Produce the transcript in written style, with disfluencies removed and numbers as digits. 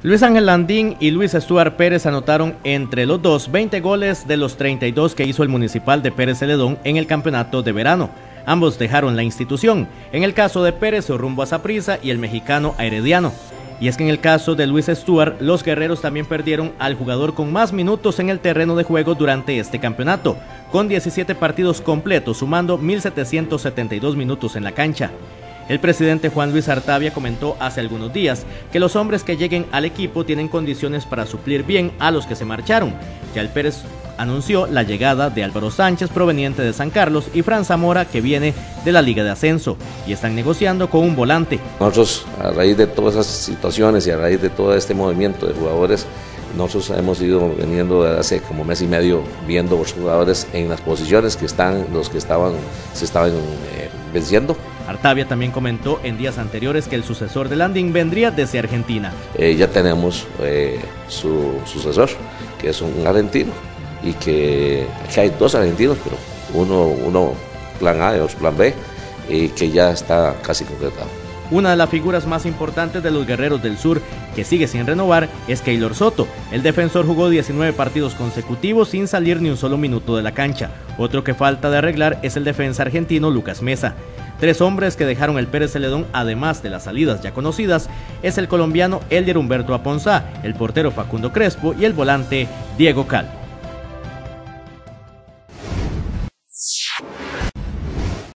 Luis Ángel Landín y Luis Stuart Pérez anotaron entre los dos 20 goles de los 32 que hizo el Municipal de Pérez Celedón en el campeonato de verano. Ambos dejaron la institución, en el caso de Pérez rumbo a Saprissa y el mexicano a Herediano. Y es que en el caso de Luis Stuart, los guerreros también perdieron al jugador con más minutos en el terreno de juego durante este campeonato, con 17 partidos completos, sumando 1.772 minutos en la cancha. El presidente Juan Luis Artavia comentó hace algunos días que los hombres que lleguen al equipo tienen condiciones para suplir bien a los que se marcharon. Ya el Pérez anunció la llegada de Álvaro Sánchez proveniente de San Carlos y Fran Zamora que viene de la Liga de Ascenso y están negociando con un volante. Nosotros a raíz de todas esas situaciones y a raíz de todo este movimiento de jugadores, nosotros hemos ido veniendo desde hace como mes y medio viendo los jugadores en las posiciones que están, los que se estaban venciendo. Artavia también comentó en días anteriores que el sucesor de Landín vendría desde Argentina. Ya tenemos su sucesor, que es un argentino, y que hay dos argentinos, pero uno plan A y otro plan B, y que ya está casi concretado. Una de las figuras más importantes de los Guerreros del Sur que sigue sin renovar es Keylor Soto. El defensor jugó 19 partidos consecutivos sin salir ni un solo minuto de la cancha. Otro que falta de arreglar es el defensa argentino Lucas Mesa. Tres hombres que dejaron el Pérez Celedón, además de las salidas ya conocidas, es el colombiano Elder Humberto Aponzá, el portero Facundo Crespo y el volante Diego Cal.